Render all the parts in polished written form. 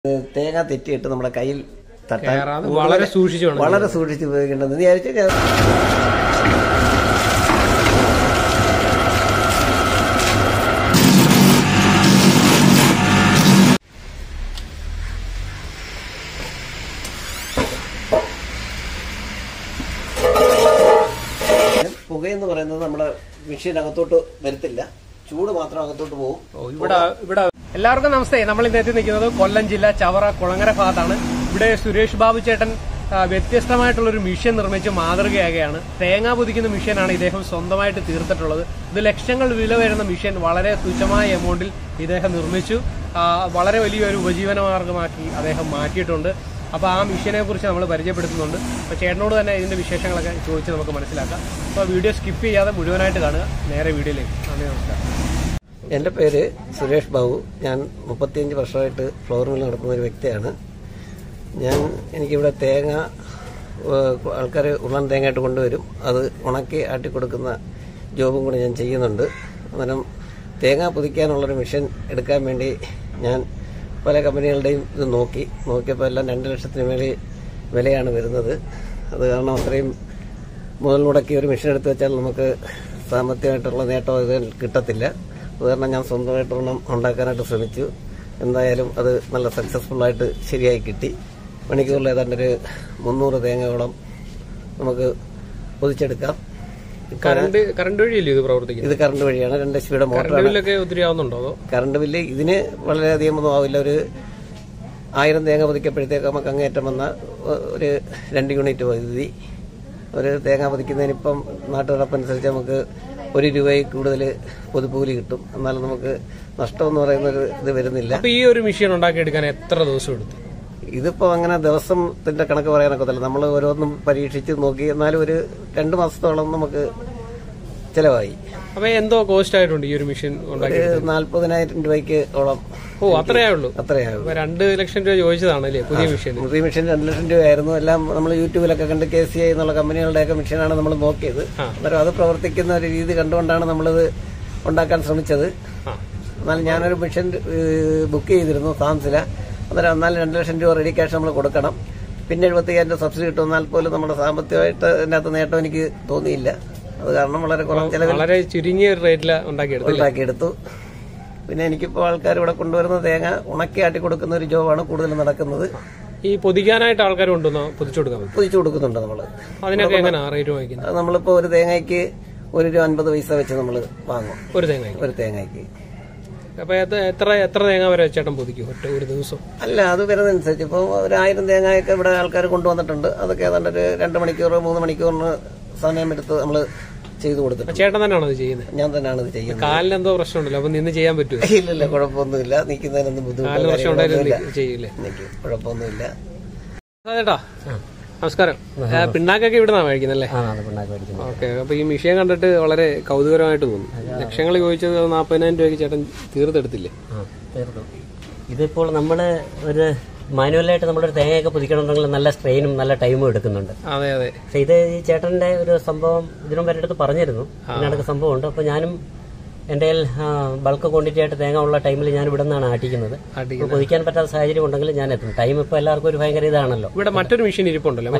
തേങ്ങ തെറ്റിയിട്ട് നമ്മുടെ കയ്യിൽ തട്ടാൻ വളരെ സൂക്ഷിച്ച് ഉപയോഗിക്കേണ്ടത് വിചാരിച്ചു. പുകയെന്ന് പറയുന്നത് നമ്മുടെ മെഷീൻ അകത്തോട്ട് വരത്തില്ല, ചൂട് മാത്രം അകത്തോട്ട് പോകും. ഇവിടെ എല്ലാവർക്കും നമസ്തേ. നമ്മൾ ഇന്ന് എത്തി നിൽക്കുന്നത് കൊല്ലം ജില്ല ചവറ കുളങ്ങര ഭാഗത്താണ്. ഇവിടെ സുരേഷ് ബാബു ചേട്ടൻ വ്യത്യസ്തമായിട്ടുള്ളൊരു മിഷൻ നിർമ്മിച്ച് മാതൃകയാകുകയാണ്. തേങ്ങ പൊതിക്കുന്ന മിഷനാണ് ഇദ്ദേഹം സ്വന്തമായിട്ട് തീർത്തിട്ടുള്ളത്. ഇത് ലക്ഷങ്ങൾ വില വരുന്ന മിഷൻ വളരെ തുച്ഛമായ എമൗണ്ടിൽ ഇദ്ദേഹം നിർമ്മിച്ചു വളരെ വലിയൊരു ഉപജീവന മാർഗമാക്കി അദ്ദേഹം മാറ്റിയിട്ടുണ്ട്. അപ്പോൾ ആ മിഷനെ കുറിച്ച് നമ്മൾ പരിചയപ്പെടുത്തുന്നുണ്ട്. അപ്പോൾ ചേട്ടനോട് തന്നെ ഇതിന്റെ വിശേഷങ്ങളൊക്കെ ചോദിച്ച് നമുക്ക് മനസ്സിലാക്കാം. അപ്പോൾ വീഡിയോ സ്കിപ്പ് ചെയ്യാതെ മുഴുവനായിട്ട് കാണുക. നേരെ വീഡിയോയിലേക്ക്. നന്ദി, നമസ്കാരം. എൻ്റെ പേര് സുരേഷ് ബാബു. ഞാൻ 35 വർഷമായിട്ട് ഫ്ലോർ മിൽ നടത്തുന്ന ഒരു വ്യക്തിയാണ്. എനിക്കിവിടെ തേങ്ങ ആൾക്കാർ ഉള്ളൻ തേങ്ങയായിട്ട് കൊണ്ടുവരും, അത് ഉണക്കി ആട്ടിക്കൊടുക്കുന്ന ജോബും കൂടി ഞാൻ ചെയ്യുന്നുണ്ട്. അന്നേരം തേങ്ങ പൊതിക്കാനുള്ളൊരു മെഷീൻ എടുക്കാൻ വേണ്ടി ഞാൻ പല കമ്പനികളുടെയും ഇത് നോക്കിയപ്പോൾ എല്ലാം 2 ലക്ഷത്തിന് മേലെ വിലയാണ് വരുന്നത്. അത് കാരണം അത്രയും മുതൽ മുടക്കി ഒരു മെഷീൻ എടുത്ത് വെച്ചാൽ നമുക്ക് സാമ്പത്തികമായിട്ടുള്ള നേട്ടം ഇത് കിട്ടത്തില്ല. അത് കാരണം ഞാൻ സ്വന്തമായിട്ടൊരെണ്ണം ഉണ്ടാക്കാനായിട്ട് ശ്രമിച്ചു. എന്തായാലും അത് നല്ല സക്സസ്ഫുള്ളായിട്ട് ശരിയായി കിട്ടി. മണിക്കൂറിൽ ഏതാണ്ടൊരു 300 തേങ്ങയോളം നമുക്ക് പൊതിച്ചെടുക്കാം. കറണ്ട് വഴിയല്ലേ ഇത് പ്രവർത്തിക്കുന്നത്? ഇത് കറണ്ട് വഴിയാണ്. 2 HP മോട്ടറാണ്. കറണ്ട് ബില്ല് ഇതിന് വളരെയധികം ഒന്നും ആവില്ല. ഒരു 1000 തേങ്ങ പൊതിക്കപ്പോഴത്തേക്ക് നമുക്ക് അങ്ങേറ്റം വന്ന ഒരു 2 യൂണിറ്റ് വൈദ്യുതി. ഒരു തേങ്ങ പൊതിക്കുന്നതിനിപ്പം നാട്ടുനടപ്പനുസരിച്ച് നമുക്ക് 1 രൂപയിൽ കൂടുതൽ പൊതുകൂലി കിട്ടും. എന്നാലും നമുക്ക് നഷ്ടം എന്ന് പറയുന്നൊരു ഇത് വരുന്നില്ല. ഈ ഒരു മെഷീൻ ഉണ്ടാക്കിയെടുക്കാൻ എത്ര ദിവസം എടുത്തു? ഇതിപ്പോ അങ്ങനെ ദിവസത്തിന്റെ കണക്ക് പറയാനൊക്കത്തില്ല. നമ്മൾ ഓരോന്നും പരീക്ഷിച്ച് നോക്കി. എന്നാലും ഒരു 2 മാസത്തോളം നമുക്ക് ചെലവായി. അപ്പൊ എന്തോ കോസ്റ്റ് ആയിട്ടുണ്ട് ഈ ഒരു മെഷീൻ? 40,000 രൂപയ്ക്ക് ഓളം. അത്രയായുള്ളൂ. 2 ലക്ഷം രൂപ ചോദിച്ചതാണല്ലേ പുതിയ മെഷീൻ? പുതിയ മെഷീൻ 2 ലക്ഷം രൂപയായിരുന്നു. എല്ലാം നമ്മൾ യൂട്യൂബിലൊക്കെ കണ്ട് KCI എന്നുള്ള കമ്പനികളുടെയൊക്കെ മെഷീനാണ് നമ്മൾ നോക്കിയത്. അന്നേരം അത് പ്രവർത്തിക്കുന്ന ഒരു രീതി കണ്ടുകൊണ്ടാണ് നമ്മളിത് ഉണ്ടാക്കാൻ ശ്രമിച്ചത്. എന്നാലും ഞാനൊരു മെഷീൻ ബുക്ക് ചെയ്തിരുന്നു സാംസില. അന്നേരം 2 ലക്ഷം രൂപ റെഡി ക്യാഷ് നമ്മൾ കൊടുക്കണം. പിന്നെ 75,000 സബ്സിഡി കിട്ടും. എന്നാൽ പോലും നമ്മുടെ സാമ്പത്തികമായിട്ട് അതിനകത്ത് നേട്ടം എനിക്ക് തോന്നിയില്ല. അത് കാരണം വളരെ കുറഞ്ഞ ചെലവിൽ വളരെ ചുരുങ്ങിയ റേറ്റിൽ ഉണ്ടാക്കിയെടുത്തു. പിന്നെ എനിക്കിപ്പോൾ ആൾക്കാർ ഇവിടെ കൊണ്ടുവരുന്ന തേങ്ങ ഉണക്കി ആട്ടി കൊടുക്കുന്ന ഒരു ജോബാണ് കൂടുതൽ നടക്കുന്നത്. ഈ പൊതിക്കാനായിട്ട് ആൾക്കാർ കൊണ്ടുവന്നോ? പൊതിച്ചു കൊടുക്കുന്നുണ്ട് നമ്മൾ. അതിനൊക്കെ എങ്ങനെയാ റേറ്റ് വാങ്ങിക്കുന്നത്? നമ്മളിപ്പോൾ ഒരു തേങ്ങയ്ക്ക് 1 രൂപ 50 പൈസ വെച്ച് നമ്മൾ വാങ്ങും. ഒരു തേങ്ങയ്ക്ക്. അപ്പൊ എത്ര തേങ്ങ വരെ ചേട്ടൻ പൊതിക്കും ഒരു ദിവസം? അല്ല, അത് വരുന്നതനുസരിച്ച് ഇപ്പോൾ ഒരു 1000 തേങ്ങയൊക്കെ ഇവിടെ ആൾക്കാർ കൊണ്ടുവന്നിട്ടുണ്ട്. അതൊക്കെ ഏതാണ്ട് ഒരു 2 മണിക്കൂർ 3 മണിക്കൂറിന് സമയമെടുത്ത് നമ്മൾ ചെയ്തു കൊടുത്തിട്ടുണ്ട്. ചേട്ടൻ തന്നെയാണോ ഇത് ചെയ്യുന്നത്? ഞാൻ തന്നെയാണ് ഇത് ചെയ്യുന്നത്. കാലിന് എന്തോ പ്രശ്നമുണ്ടല്ലോ, അപ്പൊ നിന്ന് ചെയ്യാൻ പറ്റുമോ? ഇല്ലല്ല, കുഴപ്പമൊന്നുമില്ല. നിൽക്കുന്നതിനൊന്നും ബുദ്ധിമുട്ടില്ല. കുഴപ്പമൊന്നുമില്ല. ചേട്ടാ നമസ്കാരം. പിണ്ണാക്കൊക്കെ ഇവിടെ നിന്നാണ് മേടിക്കുന്നല്ലേ? ഓക്കെ. അപ്പൊ ഈ മിഷീൻ കണ്ടിട്ട് വളരെ കൗതുകരമായിട്ട് തോന്നി. ലക്ഷങ്ങൾ ചോദിച്ചത് 40,000 രൂപയ്ക്ക് ചേട്ടൻ തീർന്നെടുത്തില്ലേ? തീർന്നു. ഇതിപ്പോൾ നമ്മള് ഒരു മാനുവലായിട്ട് നമ്മളൊരു തേങ്ങയൊക്കെ പൊതിക്കണമെന്നുണ്ടെങ്കിൽ നല്ല സ്ട്രെയിനും നല്ല ടൈമും എടുക്കുന്നുണ്ട്. അതെ. പക്ഷെ ഇത് ഈ ചേട്ടന്റെ ഒരു സംഭവം ഇതിനും വരെ അടുത്ത് പറഞ്ഞിരുന്നു. ഇതിനടുത്ത് സംഭവം ഉണ്ട്. അപ്പൊ ഞാനും എന്റെ ബൾക്ക് ക്വാണ്ടിറ്റി ആയിട്ട് തേങ്ങ ഉള്ള ടൈമിൽ ഞാൻ ഇവിടെ നിന്നാണ് ആട്ടിക്കുന്നത്. പൊതിക്കാൻ പറ്റാത്ത സാഹചര്യം ഉണ്ടെങ്കിൽ ഞാൻ എത്തും. ടൈം ഇപ്പൊ എല്ലാവർക്കും ഒരു ഭയങ്കര ഇതാണല്ലോ. ഇവിടെ മറ്റൊരു മെഷീൻ ഇരിപ്പുണ്ടല്ലോ,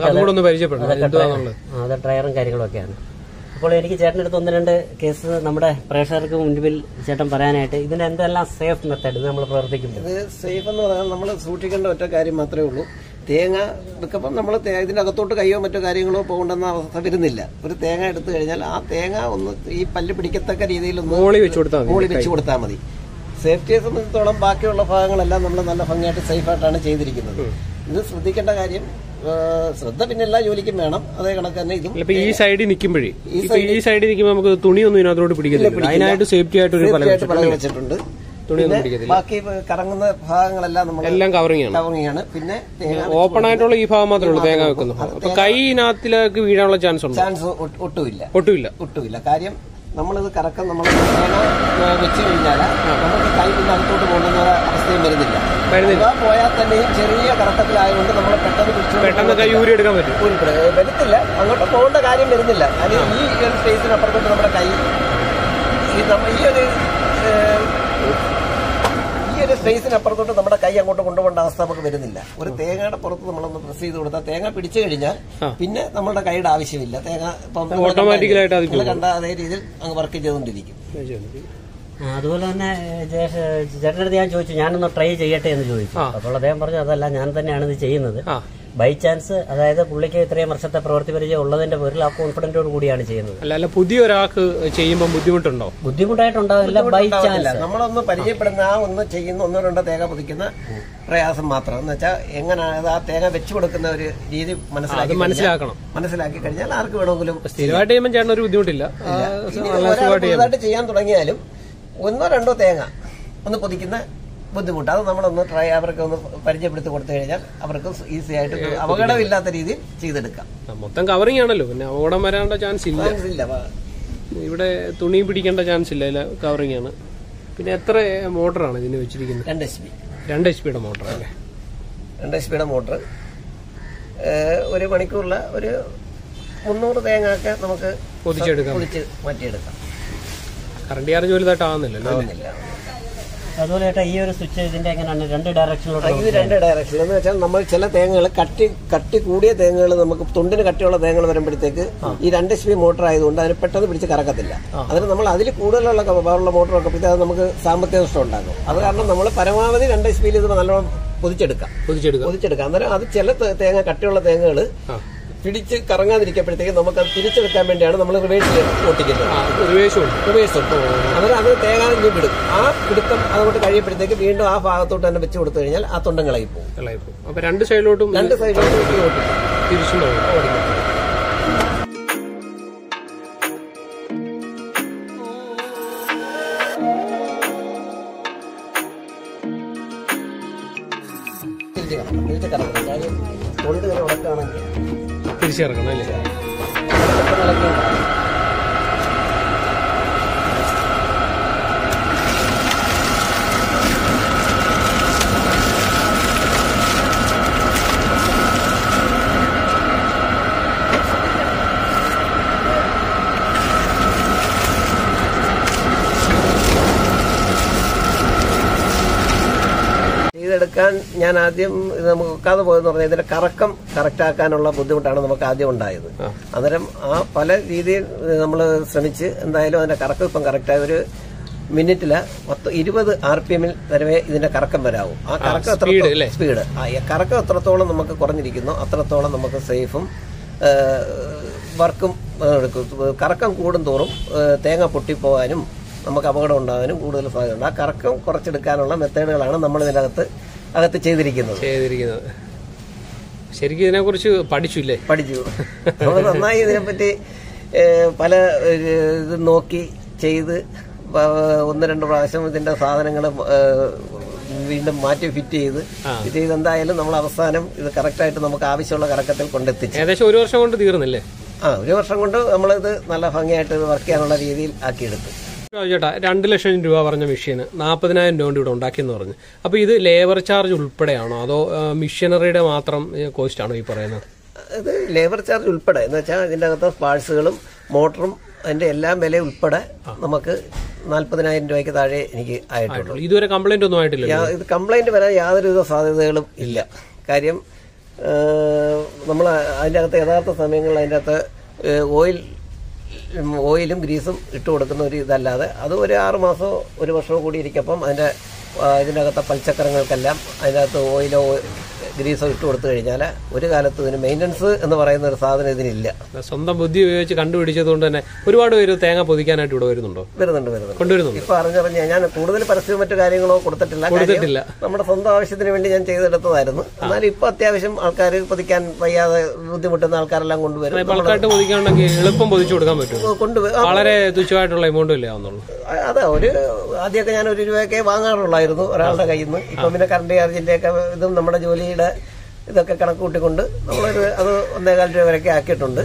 അത് ഡ്രയറും കാര്യങ്ങളും ഒക്കെയാണ്. അപ്പോൾ എനിക്ക് ചേട്ടൻ്റെ അടുത്ത് 1-2 കേസ് നമ്മുടെ പ്രേക്ഷകർക്ക് മുൻപിൽ ചേട്ടൻ പറയാനായിട്ട് ഇതിന് എന്തെല്ലാം സേഫ് മെത്തേഡ് നമ്മൾ പ്രവർത്തിക്കുന്നത്? ഇത് സേഫ് എന്ന് പറഞ്ഞാൽ നമ്മൾ സൂക്ഷിക്കേണ്ട ഒറ്റ കാര്യം മാത്രമേ ഉള്ളൂ. തേങ്ങ എടുക്കുമ്പോൾ നമ്മൾ ഇതിന്റെ അകത്തോട്ട് കയ്യോ മറ്റോ കാര്യങ്ങളോ പോകേണ്ടെന്ന അവസ്ഥ വരുന്നില്ല. ഒരു തേങ്ങ എടുത്തു കഴിഞ്ഞാൽ ആ തേങ്ങ ഒന്ന് ഈ പല്ല് പിടിക്കത്തക്ക രീതിയിൽ മോളി വെച്ച് കൊടുത്താൽ മതി. സേഫ്റ്റിയെ സംബന്ധിച്ചിടത്തോളം ബാക്കിയുള്ള ഭാഗങ്ങളെല്ലാം നമ്മൾ നല്ല ഭംഗിയായിട്ട് സേഫായിട്ടാണ് ചെയ്തിരിക്കുന്നത്. ഇത് ശ്രദ്ധിക്കേണ്ട കാര്യം, ശ്രദ്ധ പിന്നെ എല്ലാ ജോലിക്കും വേണം. അതേ കണക്ക് തന്നെ ഇതും. ഈ സൈഡിൽ നിൽക്കുമ്പോഴേ നമുക്ക് തുണിയൊന്നും ഇതിനകത്തോട്ട് പിടിക്കില്ല. അതിനായിട്ട് സേഫ്റ്റി ആയിട്ട് വെച്ചിട്ടുണ്ട്. ബാക്കി കറങ്ങുന്ന ഭാഗങ്ങളെല്ലാം നമ്മളെല്ലാം കവറിംഗ് ആണ്. പിന്നെ ഓപ്പൺ ആയിട്ടുള്ള ഈ ഭാഗം മാത്രമേ ഉള്ളൂ തേങ്ങ വെക്കുന്നു. അപ്പൊ കൈനകത്തിലേക്ക് വീഴാനുള്ള ചാൻസ് ഒട്ടുമില്ല. കാര്യം നമ്മളിത് കറക്കം നമ്മൾ തേങ്ങ വെച്ച് കഴിഞ്ഞാൽ നമുക്ക് കൈ പിന്നെ അകത്തോട്ട് പോകുന്ന അവസ്ഥയും വരുന്നില്ല. പോയാൽ തന്നെയും ചെറിയ കറക്കത്തിലായതുകൊണ്ട് നമ്മൾ പെട്ടെന്ന് കൈ ഊരി എടുക്കാൻ പറ്റും. വരത്തില്ല, അങ്ങോട്ട് പോകേണ്ട കാര്യം വരുന്നില്ല. കാര്യം ഈ ഒരു സ്പേസിനപ്പുറത്തോട്ട് നമ്മുടെ കൈ ഈ ഒരു സ്പേസിനപ്പുറത്തോട്ട് നമ്മുടെ കൈ അങ്ങോട്ട് കൊണ്ടുപോകേണ്ട അവസ്ഥ നമുക്ക് വരുന്നില്ല. ഒരു തേങ്ങയുടെ പുറത്ത് നമ്മളൊന്ന് പ്രസ് ചെയ്ത് കൊടുത്താൽ തേങ്ങ പിടിച്ചു കഴിഞ്ഞാൽ പിന്നെ നമ്മളുടെ കൈയുടെ ആവശ്യമില്ല. തേങ്ങ ഇപ്പം ഓട്ടോമാറ്റിക്കലായിട്ട് കണ്ട അതേ രീതിയിൽ അങ്ങ് വർക്ക് ചെയ്തുകൊണ്ടിരിക്കും. അതുപോലെ തന്നെ ചേട്ടൻ്റെ അടുത്ത് ഞാൻ ചോദിച്ചു, ഞാനൊന്ന് ട്രൈ ചെയ്യട്ടെ എന്ന് ചോദിച്ചു. അപ്പോൾ അദ്ദേഹം പറഞ്ഞു അതല്ല, ഞാൻ തന്നെയാണ് ഇത് ചെയ്യുന്നത്. ബൈ ചാൻസ്, അതായത് പുള്ളിക്ക് ഇത്രയും വർഷത്തെ പ്രവൃത്തി പരിചയം ഉള്ളതിന്റെ പേരിൽ ആ കോൺഫിഡന്റോട് കൂടിയാണ് ചെയ്യുന്നത്. അല്ല പുതിയ ഒരാൾക്ക് ചെയ്യുമ്പോൾ ബുദ്ധിമുട്ടുണ്ടോ? ബുദ്ധിമുട്ടായിട്ടുണ്ടാവില്ല. ബൈ ചാൻസ് നമ്മളൊന്ന് പരിചയപ്പെടുന്ന ഒന്ന് ചെയ്യുന്ന 1-2 തേങ്ങ പൊതിക്കുന്ന പ്രയാസം മാത്രം എന്ന് വെച്ചാൽ എങ്ങനെയാണ് ആ തേങ്ങ വെച്ചു കൊടുക്കുന്ന ഒരു രീതി മനസ്സിലാക്കി കഴിഞ്ഞാൽ ആർക്ക് വേണമെങ്കിലും സ്ഥിരമായിട്ട് ചെയ്യുമ്പോൾ ചേട്ടൻ ഒരു ബുദ്ധിമുട്ടില്ല. പുതുതായിട്ട് ചെയ്യാൻ തുടങ്ങിയാലും 1-2 തേങ്ങ ഒന്ന് പൊതിക്കുന്ന ബുദ്ധിമുട്ട് അത് നമ്മളൊന്ന് അവർക്ക് ഒന്ന് പരിചയപ്പെടുത്തി കൊടുത്തു കഴിഞ്ഞാൽ അവർക്ക് ഈസി ആയിട്ട് അപകടമില്ലാത്ത രീതിയിൽ ചെയ്തെടുക്കാം. മൊത്തം കവറിംഗ് ആണല്ലോ, പിന്നെ അപകടം വരാനുള്ള ചാൻസ് ഇല്ല. ഇവിടെ തുണി പിടിക്കേണ്ട ചാൻസ് ഇല്ല, കവറിംഗ് ആണ്. പിന്നെ എത്ര മോട്ടറാണ് ഇതിന് വെച്ചിരിക്കുന്നത്? 2 HP. 2 HP മോട്ടർ അല്ലേ? 2 HP മോട്ടർ. ഒരു മണിക്കൂറിൽ ഒരു 300 തേങ്ങ ഒക്കെ നമുക്ക് പൊതിച്ച് മാറ്റിയെടുക്കാം. കറണ്ട് ചാർജ് വലുതായിട്ടാവുന്നില്ലല്ലോ. അതുപോലെ ഈ ഒരു സ്വിച്ച് ഇതിന്റെ എങ്ങനെയാണ് 2 ഡയറക്ഷനിലോട്ട്? ഇത് 2 ഡയറക്ഷൻ എന്ന് വെച്ചാൽ നമ്മൾ ചില തേങ്ങകൾ കട്ടി കൂടിയ തേങ്ങകൾ നമുക്ക് തുണ്ടിന് കട്ടിയുള്ള തേങ്ങകൾ വരുമ്പോഴത്തേക്ക് ഈ 2 HP മോട്ടർ ആയതുകൊണ്ട് അതിന് പെട്ടെന്ന് പിടിച്ച് കറക്കത്തില്ല. അതിന് നമ്മൾ അതിൽ കൂടുതലുള്ള പവറുള്ള മോട്ടറൊക്കെ പിടിച്ച് അത് നമുക്ക് സാമ്പത്തിക നഷ്ടം ഉണ്ടാകും. അത് കാരണം നമ്മൾ പരമാവധി 2 HP ഇത് നല്ലോണം പൊതിച്ചെടുക്കാം. അന്നേരം അത് ചില തേങ്ങ കട്ടിയുള്ള തേങ്ങകൾ പിടിച്ച് കറങ്ങാതിരിക്കപ്പോഴത്തേക്ക് നമുക്ക് അത് തിരിച്ചെടുക്കാൻ വേണ്ടിയാണ് നമ്മൾ റിവേഴ്സിൽ ഓട്ടിക്കുന്നത്. റിവേഴ്സ് അന്നേരം അത് തേങ്ങ വിടും. ആ പിടുത്തം അതുകൊണ്ട് കഴിയുമ്പോഴത്തേക്ക് വീണ്ടും ആ ഭാഗത്തോട്ട് തന്നെ വെച്ച് കൊടുത്തു കഴിഞ്ഞാൽ ആ തൊണ്ടം കളയി പോകും. അപ്പൊ 2 സൈഡിലോട്ടും തിരിച്ചും കൊണ്ട് വരെ ഉടക്കാണെങ്കിൽ തിരിച്ചിറക്കണം അല്ലേ? ചെയ്തെടുക്കാൻ ഞാൻ ആദ്യം ഇത് നമുക്ക് ഒക്കാതെ പോയെന്ന് പറഞ്ഞാൽ ഇതിന്റെ കറക്കം കറക്റ്റാക്കാനുള്ള ബുദ്ധിമുട്ടാണ് നമുക്ക് ആദ്യം ഉണ്ടായത്. അന്നേരം ആ പല രീതിയിൽ നമ്മൾ ശ്രമിച്ച് എന്തായാലും അതിന്റെ കറക്കം ഇപ്പം കറക്റ്റായ ഒരു മിനിറ്റില് 20 RPM വരെ ഇതിന്റെ കറക്കം വരാവും. ആ കറക്കം സ്പീഡ് കറക്കം എത്രത്തോളം നമുക്ക് കുറഞ്ഞിരിക്കുന്നു അത്രത്തോളം നമുക്ക് സേഫും വർക്കും എടുക്കും. കറക്കം കൂടും തോറും തേങ്ങ പൊട്ടിപ്പോവാനും നമുക്ക് അപകടം ഉണ്ടാകാനും കൂടുതൽ സാധ്യതയുണ്ട്. ആ കറക്കം കുറച്ചെടുക്കാനുള്ള മെത്തേഡുകളാണ് നമ്മൾ ഇതിനകത്ത് ചെയ്തിരിക്കുന്നത്. ശരിക്കും ഇതിനെക്കുറിച്ച് പഠിച്ചു. നമ്മൾ നന്നായി ഇതിനെപ്പറ്റി പല ഇത് നോക്കി ചെയ്ത് 1-2 പ്രാവശ്യം ഇതിന്റെ സാധനങ്ങൾ വീണ്ടും മാറ്റി ഫിറ്റ് ചെയ്ത് എന്തായാലും നമ്മൾ അവസാനം ഇത് കറക്റ്റായിട്ട് നമുക്ക് ആവശ്യമുള്ള കറക്കത്തിൽ കൊണ്ടെത്തിച്ചു. ഏകദേശം 1 വർഷം കൊണ്ട് തീർന്നില്ലേ? 1 വർഷം കൊണ്ട് നമ്മളിത് നല്ല ഭംഗിയായിട്ട് വർക്ക് ചെയ്യാനുള്ള രീതിയിൽ ആക്കിയെടുത്തു. ചേട്ടാ 2 ലക്ഷം രൂപ പറഞ്ഞ മെഷീന് 40,000 രൂപ കൊണ്ട് ഇവിടെ ഉണ്ടാക്കിയെന്ന് പറഞ്ഞു. അപ്പൊ ഇത് ലേബർ ചാർജ് ഉൾപ്പെടെയാണോ അതോ മെഷീനറിയുടെ മാത്രം കോസ്റ്റ് ആണോ ഈ പറയുന്നത്? ഇത് ലേബർ ചാർജ് ഉൾപ്പെടെ എന്ന് വെച്ചാൽ ഇതിന്റെ അകത്ത് പാഴ്സുകളും മോട്ടറും അതിന്റെ എല്ലാം വില ഉൾപ്പെടെ നമുക്ക് 40,000 രൂപയ്ക്ക് താഴെ എനിക്ക് ആയിട്ടുള്ളൂ. ഇതുവരെ കംപ്ലൈന്റ് ഒന്നും ആയിട്ടില്ല. ഇത് കംപ്ലൈന്റ് വരാൻ യാതൊരുവിധ സാധ്യതകളും ഇല്ല. കാര്യം നമ്മൾ അതിന്റെ അകത്ത് യഥാർത്ഥ സമയങ്ങളിൽ അതിന്റെ അകത്ത് ഓയിലും ഗ്രീസും ഇട്ട് കൊടുക്കുന്ന ഒരു ഇതല്ലാതെ അത് ഒരു 6 മാസമോ 1 വർഷമോ കൂടി ഇരിക്കപ്പം ഇതിനകത്തെ പൽച്ചക്രങ്ങൾക്കെല്ലാം അതിനകത്ത് ഓയിലോ ഗ്രീസോ ഇട്ട് കൊടുത്തു കഴിഞ്ഞാൽ ഒരു കാലത്ത് ഇതിന് മെയിൻ്റനൻസ് എന്ന് പറയുന്ന ഒരു സാധനം ഇതിനില്ല. സ്വന്തം ബുദ്ധി ഉപയോഗിച്ച് കണ്ടുപിടിച്ചത് കൊണ്ട് തന്നെ ഒരുപാട് പേര് തേങ്ങ പൊതിക്കാനായിട്ട് ഇവിടെ വരുന്നുണ്ട്. ഇപ്പൊ അറിഞ്ഞറിഞ്ഞ ഞാൻ കൂടുതൽ പരസ്യവും മറ്റു കാര്യങ്ങളോ കൊടുത്തിട്ടില്ല. നമ്മുടെ സ്വന്തം ആവശ്യത്തിന് വേണ്ടി ഞാൻ ചെയ്തെടുത്തതായിരുന്നു. എന്നാലും ഇപ്പൊ അത്യാവശ്യം ആൾക്കാർ പൊതിക്കാൻ വയ്യാതെ ബുദ്ധിമുട്ടുന്ന ആൾക്കാരെല്ലാം കൊണ്ടുവരും. പൊതിക്കാനുണ്ടെങ്കിൽ എളുപ്പം പൊതിച്ചു കൊടുക്കാൻ പറ്റും. വളരെ തുച്ഛമായിട്ടുള്ള എമൗണ്ട് ഇല്ലേ ആവുന്നുള്ളൂ. അതെ, ആദ്യമൊക്കെ ഞാൻ 1 രൂപയൊക്കെ വാങ്ങാറുള്ളായിരുന്നു ഒരാളുടെ കയ്യിൽ നിന്ന്. ഇപ്പൊ പിന്നെ കറണ്ട് ചാർജിന്റെ ഒക്കെ ഇതും നമ്മുടെ ജോലിയുടെ ഇതൊക്കെ കണക്ക് കൂട്ടിക്കൊണ്ട് നമ്മളൊരു അത് 1.25 രൂപ വരെയൊക്കെ ആക്കിയിട്ടുണ്ട്.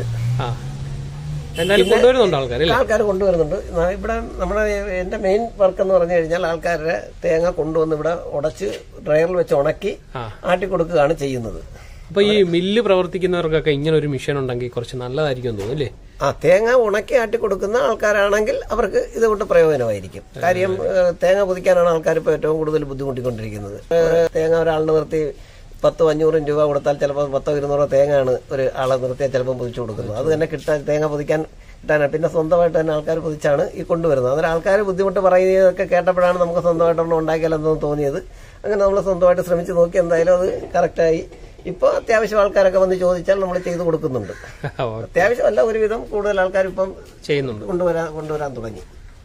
ആൾക്കാർ കൊണ്ടുവരുന്നുണ്ട്. ഇവിടെ നമ്മുടെ എന്റെ മെയിൻ വർക്ക് എന്ന് പറഞ്ഞു കഴിഞ്ഞാൽ ആൾക്കാരുടെ തേങ്ങ കൊണ്ടുവന്ന് ഇവിടെ ഉടച്ച് ഡ്രയറിൽ വെച്ച് ഉണക്കി ആട്ടി കൊടുക്കുകയാണ് ചെയ്യുന്നത്. അപ്പൊ ഈ മില്ല് പ്രവർത്തിക്കുന്നവർക്കൊക്കെ ഇങ്ങനെ ഒരു മെഷീൻ ഉണ്ടെങ്കിൽ കുറച്ച് നല്ലതായിരിക്കും തോന്നുന്നു അല്ലേ? തേങ്ങ ഉണക്കി ആട്ടി കൊടുക്കുന്ന ആൾക്കാരാണെങ്കിൽ അവർക്ക് ഇതുകൊണ്ട് പ്രയോജനമായിരിക്കും. കാര്യം തേങ്ങ പൊതിക്കാനാണ് ആൾക്കാർ ഇപ്പോൾ ഏറ്റവും കൂടുതൽ ബുദ്ധിമുട്ടിക്കൊണ്ടിരിക്കുന്നത്. തേങ്ങ ഒരാളിന് നിർത്തി 100-500 രൂപ കൊടുത്താൽ ചിലപ്പോൾ 100-200 തേങ്ങയാണ് ഒരു ആളെ നിർത്തിയാൽ ചിലപ്പോൾ പൊതിച്ചു കൊടുക്കുന്നത്. അത് തന്നെ തേങ്ങ പൊതിക്കാൻ കിട്ടാനാണ്. പിന്നെ സ്വന്തമായിട്ട് തന്നെ ആൾക്കാർ പൊതിച്ചാണ് ഈ കൊണ്ടുവരുന്നത്. അന്നേരം ആൾക്കാർ ബുദ്ധിമുട്ട് പറയുന്നതൊക്കെ കേട്ടപ്പോഴാണ് നമുക്ക് സ്വന്തമായിട്ടൊന്നും ഉണ്ടാക്കിയാലെന്നൊന്നും തോന്നിയത്. അങ്ങനെ നമ്മൾ സ്വന്തമായിട്ട് ശ്രമിച്ച് നോക്കി എന്തായാലും അത് കറക്റ്റായി. ഇപ്പോൾ അത്യാവശ്യം ആൾക്കാരൊക്കെ വന്ന് ചോദിച്ചാൽ നമ്മൾ ചെയ്തു കൊടുക്കുന്നുണ്ട്. അത്യാവശ്യമല്ല, ഒരുവിധം കൂടുതൽ ആൾക്കാർ ഇപ്പം ചെയ്യുന്നുണ്ട്, കൊണ്ടുവരാൻ തുടങ്ങി.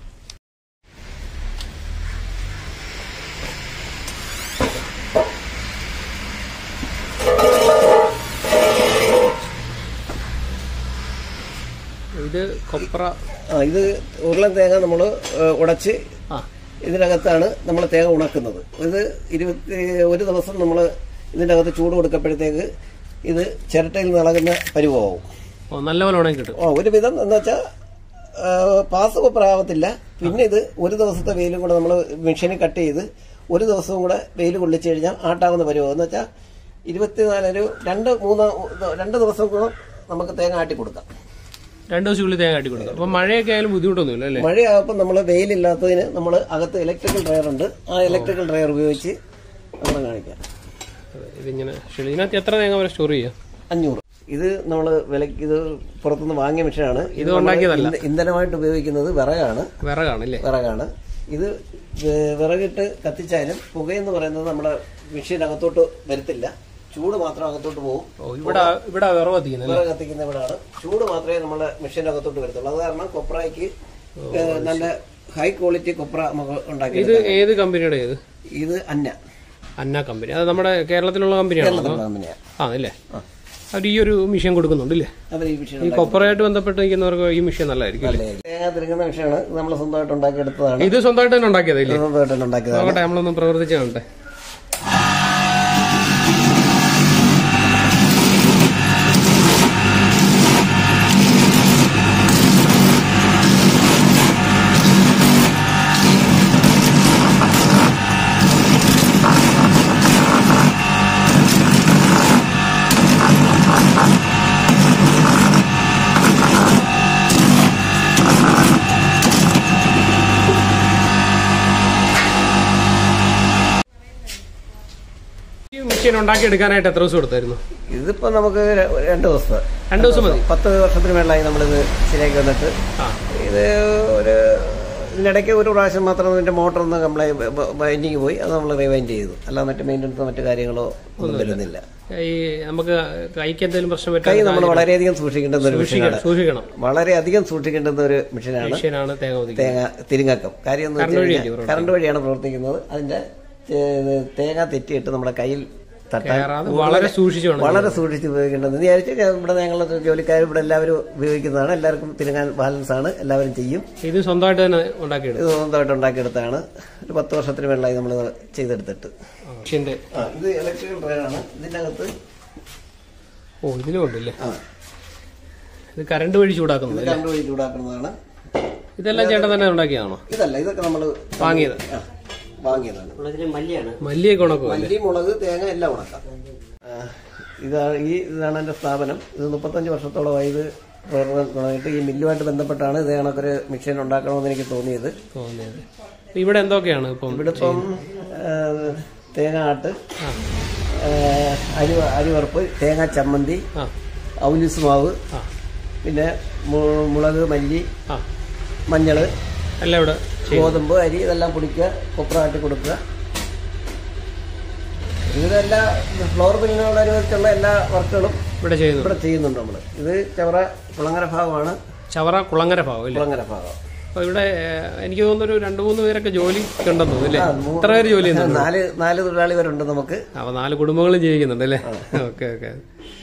ഇത് കൊപ്ര, ഇത് ഉരുളൻ തേങ്ങ നമ്മൾ ഉടച്ച് ഇതിനകത്താണ് നമ്മൾ തേങ്ങ ഉണക്കുന്നത്. ഇത് 21 ദിവസം നമ്മൾ ഇതിൻ്റെ അകത്ത് ചൂട് കൊടുക്കപ്പോഴത്തേക്ക് ഇത് ചിരട്ടയിൽ നിളകുന്ന പരുവമാവും. നല്ലപോലെ ഉണങ്ങി കിട്ടും. ഒരുവിധം എന്ന് വെച്ചാൽ പാസ് കൊപ്രാവത്തില്ല. പിന്നെ ഇത് ഒരു ദിവസത്തെ വെയിലും കൂടെ നമ്മൾ മെഷീനിൽ കട്ട് ചെയ്ത് ഒരു ദിവസവും കൂടെ വെയിൽ കൊള്ളിച്ചു കഴിഞ്ഞാൽ ആട്ടാവുന്ന പരുവം. എന്ന് വെച്ചാൽ 2 ദിവസം കൂടെ നമുക്ക് തേങ്ങ ആട്ടി കൊടുക്കാം. 2 ദിവസത്തിനുള്ളിൽ തേങ്ങ ആട്ടി കൊടുക്കാം. അപ്പൊ മഴയൊക്കെ ആയാലും ബുദ്ധിമുട്ടൊന്നുമില്ല അല്ലേ? മഴയാകുമ്പോൾ നമ്മൾ വെയിലില്ലാത്തതിന് നമ്മൾ അകത്ത് ഇലക്ട്രിക്കൽ ഡ്രയർ ഉണ്ട്. ആ ഇലക്ട്രിക്കൽ ഡ്രയർ ഉപയോഗിച്ച് നമ്മൾ കാണിക്കാം. ഇതിങ്ങനെ ഇതിനകത്ത് എത്ര തേങ്ങ വരെ സ്റ്റോർ ചെയ്യാം? 500. ഇത് നമ്മൾ വിലക്ക് ഇത് പുറത്തുനിന്ന് വാങ്ങിയ മെഷീനാണ്. ഇത് ഉണ്ടാക്കിയതല്ല. ഇന്ധനമായിട്ട് ഉപയോഗിക്കുന്നത് വിറകാണ്. വിറകാണ്. ഇത് വിറകിട്ട് കത്തിച്ചാലും പുകയെന്ന് പറയുന്നത് നമ്മുടെ മെഷീൻ അകത്തോട്ട് വരത്തില്ല. ചൂട് മാത്രം അകത്തോട്ട് പോകും. വിറക് കത്തിക്കുന്ന ഇവിടാണ്. ചൂട് മാത്രമേ നമ്മുടെ മെഷീൻ അകത്തോട്ട് വരത്തുള്ളൂ. അത് കാരണം കൊപ്രയ്ക്ക് നല്ല ഹൈ ക്വാളിറ്റി കൊപ്ര നമുക്ക് ഉണ്ടാക്കി. ഇത് ഏത് കമ്പനിയുടെ? ഇത് അന്ന കമ്പനി. അത് നമ്മുടെ കേരളത്തിലുള്ള കമ്പനിയാണ്. ആണല്ലേ? അവർ ഈ ഒരു മെഷീൻ കൊടുക്കുന്നുണ്ടല്ലേ? ഈ കൊപ്രയായിട്ട് ബന്ധപ്പെട്ട് നിൽക്കുന്നവർക്ക് ഈ മെഷീൻ നല്ലതായിരിക്കും. തേങ്ങ തിരുങ്ങുന്ന മെഷീനാണ്. നമ്മൾ സ്വന്തമായിട്ട് ഉണ്ടാക്കിയെടുത്തതാണ്. ഇത് സ്വന്തമായിട്ട് തന്നെ ഉണ്ടാക്കിയതല്ലേ? സ്വന്തമായിട്ട് ഉണ്ടാക്കിയതാണ്. നോക്കട്ടെ, നമ്മളൊന്ന് പ്രവർത്തിച്ച് കാണട്ടെ. മെഷീൻ ഉണ്ടാക്കി എടുക്കാനായിട്ട് എത്ര ദിവസം എടുത്തായിരുന്നു? ഇതിപ്പോ നമുക്ക് 2 ദിവസം. 2 ദിവസം മതി. 10 വർഷത്തിന് മേളായി നമ്മളിത് ശരിയാക്കി വന്നിട്ട്. ഇത് ഇതിനിടയ്ക്ക് ഒരു പ്രാവശ്യം മാത്രം ഇതിന്റെ മോട്ടർ ഒന്ന് ബൈൻഡിങ് പോയി. അത് നമ്മൾ റിവൈൻഡ് ചെയ്തു. അല്ലാതെ മറ്റു മെയിൻ്റനൻസോ മറ്റു കാര്യങ്ങളോ ഒന്നും വരുന്നില്ല. നമുക്ക് കൈക്ക് എന്തെങ്കിലും പ്രശ്നം കൈ നമ്മൾ വളരെയധികം സൂക്ഷിക്കേണ്ടുന്ന ഒരു മെഷീനാണ്. വളരെയധികം സൂക്ഷിക്കേണ്ടുന്ന ഒരു മെഷീനാണ് തേങ്ങ തിരിങ്ങക്കം. കാര്യം കറണ്ട് വഴിയാണ് പ്രവർത്തിക്കുന്നത്. അതിന്റെ തേങ്ങ തെറ്റിയിട്ട് നമ്മുടെ കയ്യിൽ വളരെ സൂക്ഷിച്ച് ഉപയോഗിക്കേണ്ടത് വിചാരിച്ച് ഇവിടെ ഞങ്ങൾ ജോലിക്കാർ ഇവിടെ എല്ലാവരും ഉപയോഗിക്കുന്നതാണ്. എല്ലാവർക്കും തിരുങ്ങാൻ ബാലൻസ് ആണ്, എല്ലാവരും ചെയ്യും. ഇത് സ്വന്തമായിട്ട് തന്നെ ഉണ്ടാക്കിയെടുത്താണ്. ഒരു 10 വർഷത്തിന് മേളായി നമ്മൾ ചെയ്തെടുത്തിട്ട്. ഇത് ഇലക്ട്രിക്കൽ ഡ്രയറാണ്. ഇതിന്റെ അകത്ത് ഇതിലുണ്ടല്ലേ? ഇത് കറണ്ട് വഴി ചൂടാക്കുന്നതാണ്. ഇതെല്ലാം ചേട്ടൻ തന്നെ ഉണ്ടാക്കിയതാണോ? ഇതല്ല, ഇതൊക്കെ നമ്മൾ വാങ്ങിയതാണ്. മല്ലിയൊക്കെ ഉണക്കും. മല്ലി, മുളക്, തേങ്ങ എല്ലാം ഉണക്കാം. ഇതാണ് എന്റെ സ്ഥാപനം. ഇത് 35 വർഷത്തോളമായി ഇത് തുടങ്ങിയിട്ട് ഈ മില്ലുമായിട്ട് ബന്ധപ്പെട്ടാണ് ഇത് കണക്കൊരു മെഷീൻ ഉണ്ടാക്കണമെന്ന് എനിക്ക് തോന്നിയത്. ഇവിടെ എന്തൊക്കെയാണ് ഇവിടെ ഇപ്പം തേങ്ങ ആട്ട്, അരിവറുപ്പ്, തേങ്ങ ചമ്മന്തി, ഔലീസ് മാവ്, പിന്നെ മുളക്, മല്ലി, മഞ്ഞള്, ഗോതമ്പ്, അരി ഇതെല്ലാം പൊടിക്കുക, കൊപ്ര ആട്ടി കൊടുക്കുക. ഇതെല്ലാം ഫ്ലോർ മില്ലിനോടനുബന്ധിച്ചുള്ള എല്ലാ വർക്കുകളും ഇവിടെ ചെയ്യുന്നുണ്ട് നമ്മൾ. ഇത് ചവറ കുളങ്ങര ഭാഗമാണ്. കുളങ്ങര ഭാഗം. അപ്പൊ ഇവിടെ എനിക്ക് തോന്നുന്നു 2-3 പേരൊക്കെ ജോലി ഉണ്ടെന്ന് തോന്നുന്നു. എത്ര പേര് ജോലി ചെയ്യുന്നുണ്ട്? 4 തൊഴിലാളികളുണ്ട് നമുക്ക്. അപ്പൊ 4 കുടുംബങ്ങളും ജീവിക്കുന്നുണ്ട് അല്ലേ? ഓക്കെ.